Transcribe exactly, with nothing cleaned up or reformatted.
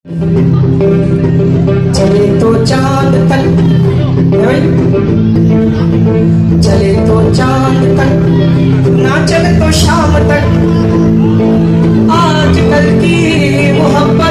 चले तो चांद तक, चले तो चांद तक, ना चले तो शाम तक, आज कल की मोहब्बत